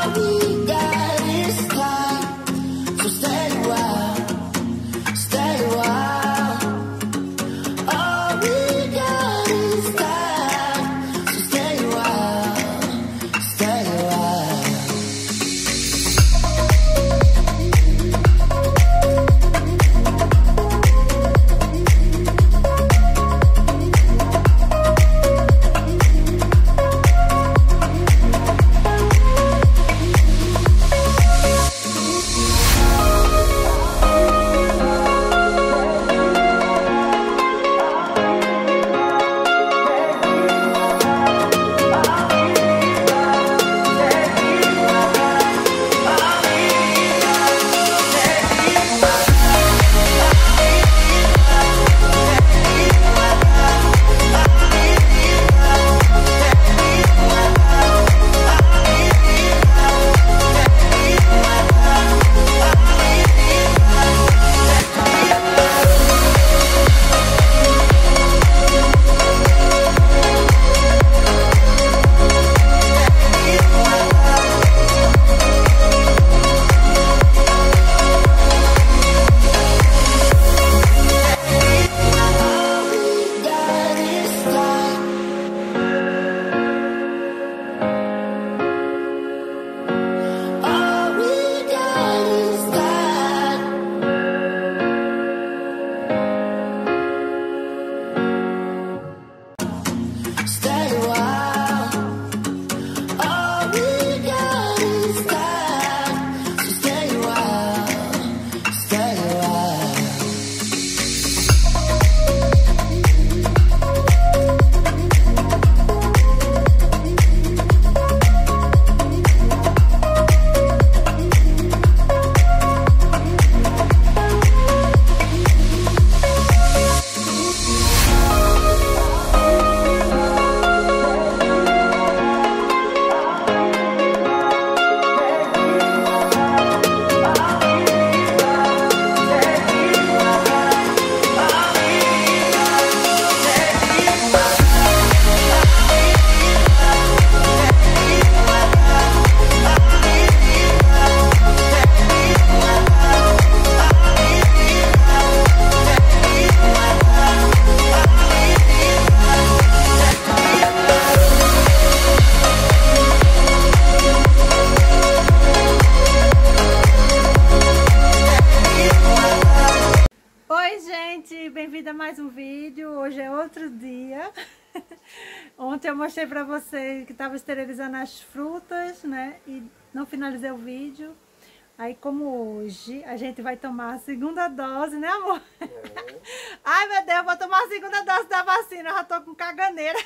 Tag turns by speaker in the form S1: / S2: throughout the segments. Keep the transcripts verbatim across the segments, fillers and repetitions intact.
S1: bem-vindo a mais um vídeo. Hoje é outro dia. Ontem eu mostrei pra vocês que tava esterilizando as frutas, né? E não finalizei o vídeo. Aí, como hoje a gente vai tomar a segunda dose, né, amor? É. Ai, meu Deus, eu vou tomar a segunda dose da vacina. Eu já tô com caganeira.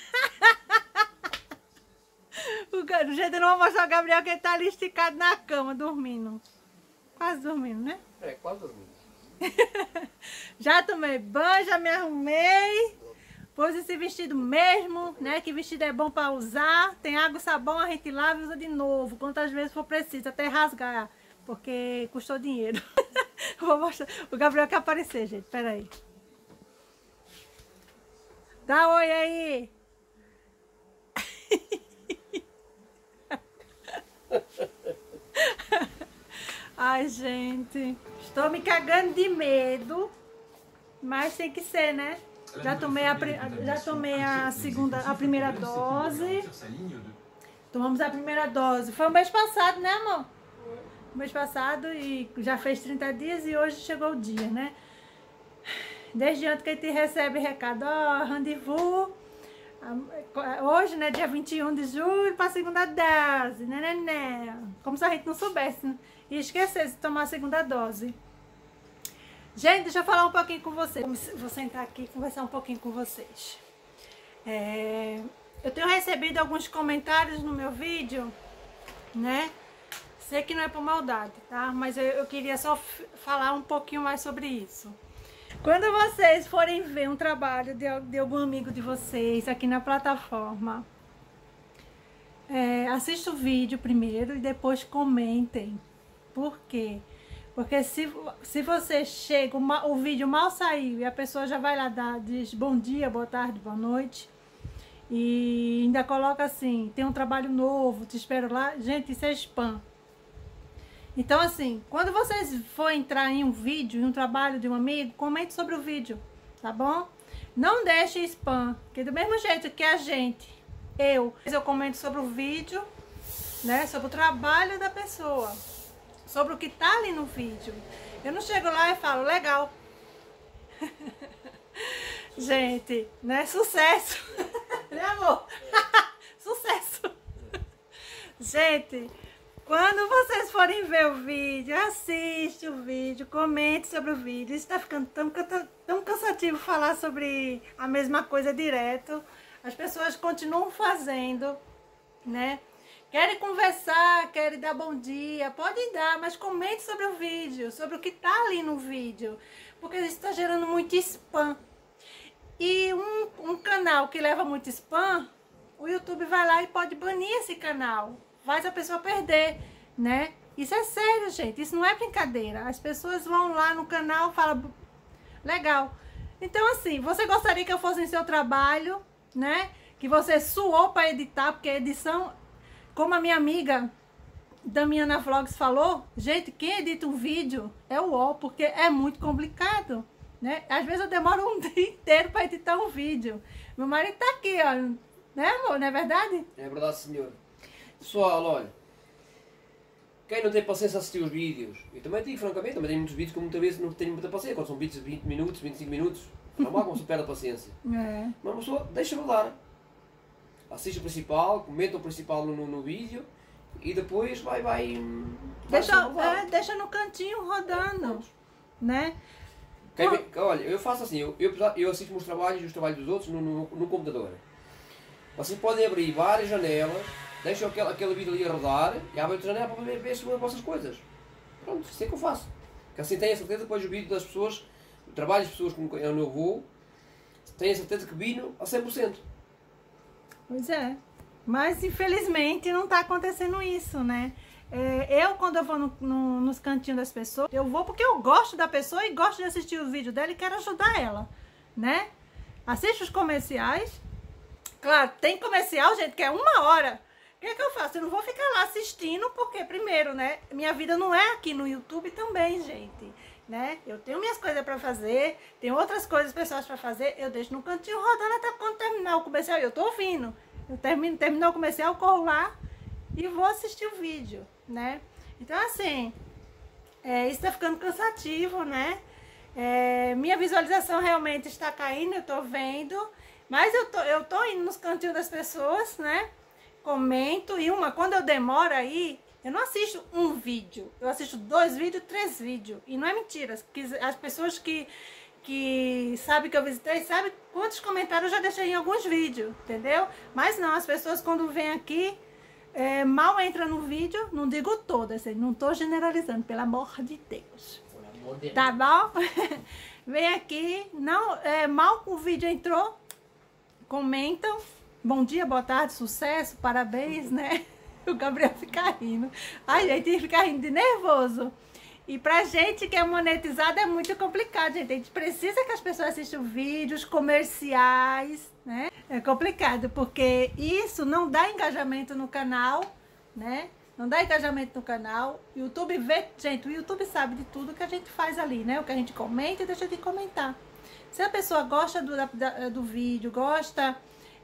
S1: O jeito eu não vou mostrar o Gabriel, que ele tá ali esticado na cama, dormindo. Quase dormindo, né?
S2: É, quase dormindo.
S1: Já tomei banho, já me arrumei. Pus esse vestido mesmo, né? Que vestido é bom pra usar. Tem água e sabão, a gente lava e usa de novo. Quantas vezes for preciso, até rasgar. Porque custou dinheiro. Vou mostrar. O Gabriel quer aparecer, gente. Pera aí. Dá oi aí. Ai, gente. Estou me cagando de medo. Mas tem que ser, né? Já tomei a, já tomei a segunda, a primeira dose. Tomamos a primeira dose. Foi o mês passado, né, amor? O mês passado e já fez trinta dias e hoje chegou o dia, né? Desde antes que a gente recebe recado, ó, rendezvous. Hoje, né, dia vinte e um de julho, para a segunda dose, né, né, né? Como se a gente não soubesse, né? E esquecesse de tomar a segunda dose. Gente, deixa eu falar um pouquinho com vocês. Vou sentar aqui e conversar um pouquinho com vocês. É, eu tenho recebido alguns comentários no meu vídeo, né? Sei que não é por maldade, tá? Mas eu, eu queria só falar um pouquinho mais sobre isso. Quando vocês forem ver um trabalho de, de algum amigo de vocês aqui na plataforma, é, assista o vídeo primeiro e depois comentem. Por quê? Porque se, se você chega, o, o vídeo mal saiu e a pessoa já vai lá dar, diz bom dia, boa tarde, boa noite, e ainda coloca assim, tem um trabalho novo, te espero lá. Gente, isso é spam. Então assim, quando vocês for entrar em um vídeo, em um trabalho de um amigo, comente sobre o vídeo, tá bom? Não deixe spam, porque do mesmo jeito que a gente, eu, eu comento sobre o vídeo, né, sobre o trabalho da pessoa, sobre o que tá ali no vídeo. Eu não chego lá e falo, legal. Gente, né, sucesso. Né, amor? Sucesso. Gente, quando vocês forem ver o vídeo, assiste o vídeo, comente sobre o vídeo. Está ficando tão, tão cansativo falar sobre a mesma coisa direto. As pessoas continuam fazendo, né? Querem conversar, querem dar bom dia, podem dar, mas comente sobre o vídeo, sobre o que está ali no vídeo. Porque isso está gerando muito spam. E um, um canal que leva muito spam, o YouTube vai lá e pode banir esse canal. Faz a pessoa perder, né? Isso é sério, gente. Isso não é brincadeira. As pessoas vão lá no canal e falam, legal. Então, assim, você gostaria que eu fosse em seu trabalho, né? Que você suou para editar, porque a edição, como a minha amiga Damiana Vlogs falou, gente, quem edita um vídeo é o ó, porque é muito complicado, né? Às vezes eu demoro um dia inteiro para editar um vídeo. Meu marido tá aqui, ó. Né, amor? Não é verdade?
S2: É verdade, senhor. Pessoal, olha, quem não tem paciência a assistir os vídeos, eu também digo, francamente, também tenho muitos vídeos que muitas vezes não tenho muita paciência, quando são vídeos de vinte minutos, vinte e cinco minutos, não há como se perde a paciência.
S1: É.
S2: Mas a pessoa deixa rodar, assiste o principal, comenta o principal no, no, no vídeo e depois vai, vai...
S1: Deixa, é, deixa no cantinho rodando, é, né?
S2: Quem vem, olha, eu faço assim, eu, eu, eu assisto meus trabalhos e os trabalhos dos outros no, no, no computador. Vocês podem abrir várias janelas, deixam aquele, aquele vídeo ali a rodar e abrem outra janela para ver, ver sobre as vossas coisas. Pronto, isso é que eu faço. Porque assim tenho a certeza que depois o vídeo das pessoas, o trabalho das pessoas com quem eu vou, tenho a certeza que vino a cem por cento.
S1: Pois é. Mas infelizmente não está acontecendo isso, né? É, eu, quando eu vou no, no, nos cantinhos das pessoas, eu vou porque eu gosto da pessoa e gosto de assistir o vídeo dela e quero ajudar ela, né? Assiste os comerciais. Claro, tem comercial, gente, que é uma hora. O que é que eu faço? Eu não vou ficar lá assistindo, porque primeiro, né? Minha vida não é aqui no YouTube também, gente, né? Eu tenho minhas coisas para fazer, tenho outras coisas pessoais para fazer, eu deixo no cantinho rodando até quando terminar o comercial. Eu tô ouvindo. Eu termino, terminou o comercial, eu corro lá e vou assistir o vídeo, né? Então, assim, é, isso tá ficando cansativo, né? É, minha visualização realmente está caindo, eu tô vendo, mas eu tô, eu tô indo nos cantinhos das pessoas, né? Comento, e uma, quando eu demoro aí, eu não assisto um vídeo, eu assisto dois vídeos, três vídeos, e não é mentira, as pessoas que, que sabem que eu visitei, sabem quantos comentários eu já deixei em alguns vídeos, entendeu? Mas não, as pessoas quando vêm aqui, É, mal entra no vídeo, não digo todas, não estou generalizando, pelo amor de Deus. Amor de tá bom? Vem aqui, não, é, mal o vídeo entrou, comentam, bom dia, boa tarde, sucesso, parabéns, né? O Gabriel fica rindo. Ai, gente, fica rindo de nervoso. E pra gente que é monetizado é muito complicado, gente. A gente precisa que as pessoas assistam vídeos comerciais, né? É complicado, porque isso não dá engajamento no canal, né? Não dá engajamento no canal. O YouTube vê, gente, o YouTube sabe de tudo que a gente faz ali, né? O que a gente comenta e deixa de comentar. Se a pessoa gosta do, da, do vídeo, gosta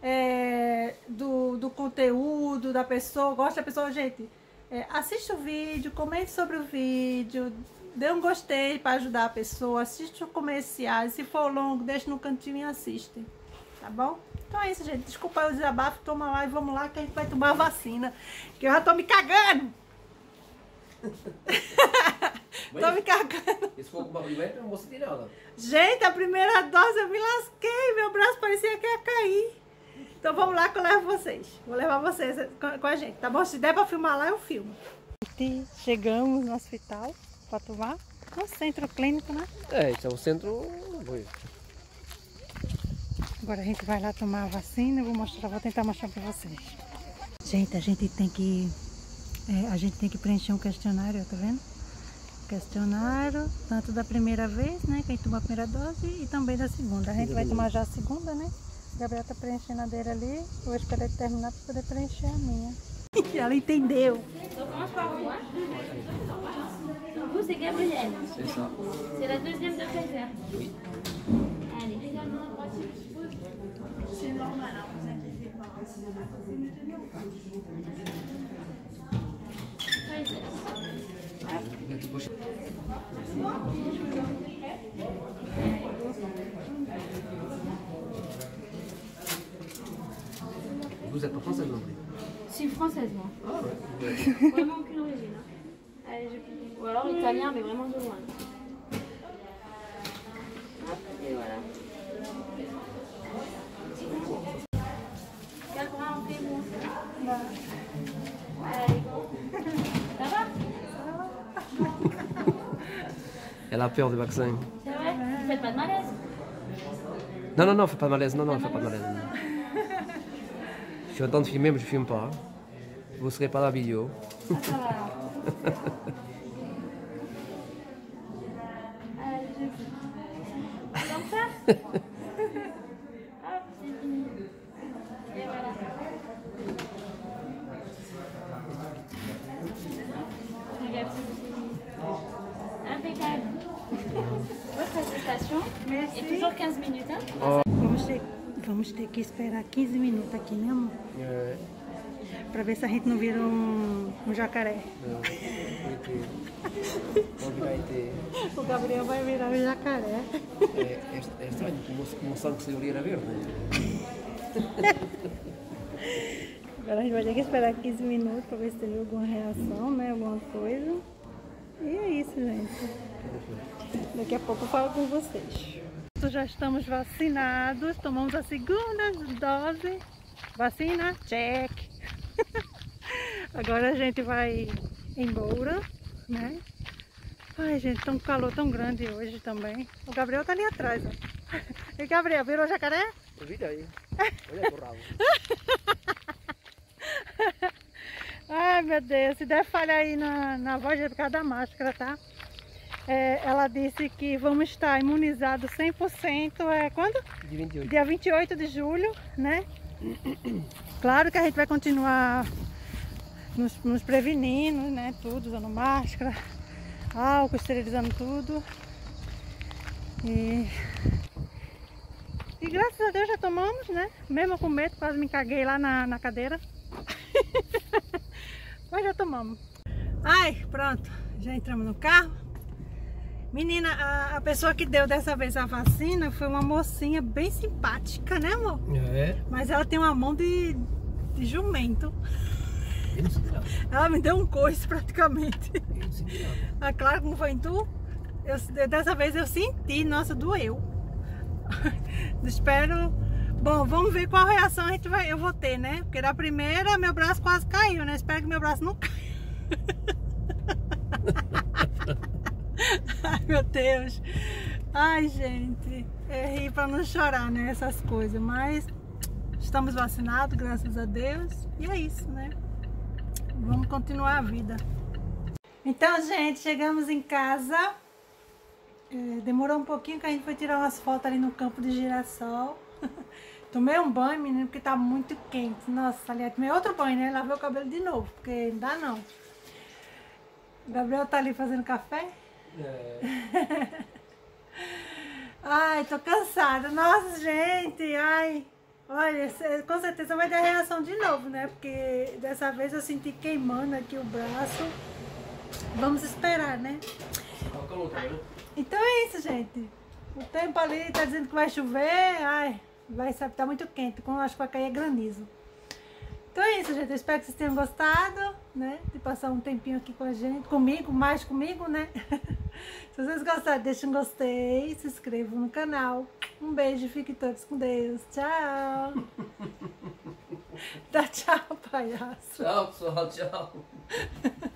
S1: é, do, do conteúdo da pessoa, gosta da pessoa, gente... É, assiste o vídeo, comente sobre o vídeo, dê um gostei para ajudar a pessoa, assiste o comercial, se for longo, deixa no cantinho e assiste, tá bom? Então é isso, gente, desculpa o desabafo, toma lá e vamos lá que a gente vai tomar a vacina, que eu já tô me cagando. Tô me cagando.
S2: E se for com uma primeira, eu não vou sentir nada.
S1: Gente, a primeira dose eu me lasquei, meu braço parecia que ia cair. Então vamos lá que eu levo vocês. Vou levar vocês com a gente, tá bom? Se der pra filmar lá, eu filmo. Chegamos no hospital para tomar no centro clínico, né?
S2: É, esse é o centro...
S1: Agora a gente vai lá tomar a vacina. Eu vou mostrar, vou tentar mostrar para vocês. Gente, a gente tem que... É, a gente tem que preencher um questionário, tá vendo? Questionário, tanto da primeira vez, né? Que a gente tomou a primeira dose e também da segunda. A gente vai tomar já a segunda, né? O Gabriel tá preenchendo a dele ali. Eu vou esperar ele terminar para poder preencher a minha. Ela entendeu.
S3: Vous, c'est Gabriel.
S2: C'est ça.
S3: C'est la deuxième de Kaiser.
S2: Oui.
S3: Allez, également à droite.
S1: C'est normal, hein, vous inquiétez pas.
S2: Vous êtes pas française non plus?
S3: Je suis française, moi.
S2: Ah ouais.
S3: Vraiment aucune origine. Hein. Allez, je... Ou alors italien, mais vraiment de loin. Hop, et voilà. Quel bras on fait, bon? Allez, go. Ça va?
S2: Elle a peur du vaccin.
S3: C'est vrai? Vous faites pas de malaise?
S2: Non, non, non, fais pas de malaise. Non, non, fais pas de malaise. Je suis en train de filmer, mais je filme pas. Vous ne serez pas dans la vidéo.
S3: Ah, ça va alors. Allez, je... Comme ça? Hop, c'est fini. Et voilà. Regarde, c'est fini. Impeccable. Votre attestation
S1: Merci.
S3: est toujours quinze minutes. Hein?
S2: Oh.
S1: Vamos ter, vamos ter que esperar quinze minutos aqui, né, amor?
S2: É.
S1: Pra ver se a gente não vira um, um jacaré.
S2: Não. Vou virar E T.
S1: O Gabriel vai virar um jacaré.
S2: É, é, é estranho, como o sangue que saiu ali era verde.
S1: Agora a gente vai ter que esperar quinze minutos pra ver se teve alguma reação, né? Alguma coisa. E é isso, gente. Daqui a pouco eu falo com vocês. Já estamos vacinados, tomamos a segunda dose. Vacina, check. Agora a gente vai embora, né? Ai, gente, tá um calor tão grande hoje também. O Gabriel tá ali atrás, ó. E Gabriel, virou jacaré?
S2: Eu vi daí. Olha o rabo.
S1: Ai, meu Deus, se der falha aí na, na voz é por causa da máscara, tá? É, ela disse que vamos estar imunizados cem por cento, é quando?
S2: Dia vinte e oito.
S1: Dia vinte e oito de julho, né? Claro que a gente vai continuar nos, nos prevenindo, né? Tudo, usando máscara, álcool, esterilizando tudo. E, e graças a Deus já tomamos, né? Mesmo com medo, quase me caguei lá na, na cadeira. Mas já tomamos. Ai, pronto, já entramos no carro. Menina, a, a pessoa que deu dessa vez a vacina foi uma mocinha bem simpática, né, amor?
S2: É.
S1: Mas ela tem uma mão de, de jumento.
S2: Eu não sei de nada.
S1: Ela me deu um coice praticamente.
S2: Eu não sei de nada.
S1: Ah, claro, como foi em tu? Eu, dessa vez eu senti, nossa, doeu. Espero... Bom, vamos ver qual reação a gente vai, eu vou ter, né? Porque da primeira, meu braço quase caiu, né? Espero que meu braço não caia. Ai, meu Deus. Ai, gente. É rir pra não chorar, né? Essas coisas. Mas estamos vacinados, graças a Deus. E é isso, né? Vamos continuar a vida. Então, gente, chegamos em casa. É, demorou um pouquinho que a gente foi tirar umas fotos ali no campo de girassol. Tomei um banho, menino, porque tá muito quente. Nossa, aliás, tomei outro banho, né? Lavei o cabelo de novo, porque não dá não. O Gabriel tá ali fazendo café. É. Ai, tô cansada. Nossa, gente, ai. Olha, com certeza vai dar reação de novo, né? Porque dessa vez eu senti queimando aqui o braço. Vamos esperar, né? Então é isso, gente. O tempo ali tá dizendo que vai chover. Ai, vai sabe, tá muito quente. Como eu acho que vai cair granizo. Então é isso, gente. Eu espero que vocês tenham gostado, né? De passar um tempinho aqui com a gente, comigo, mais comigo, né? Se vocês gostaram, deixem um gostei, se inscrevam no canal. Um beijo, fiquem todos com Deus. Tchau. Dá tchau, palhaço.
S2: Tchau, pessoal, tchau.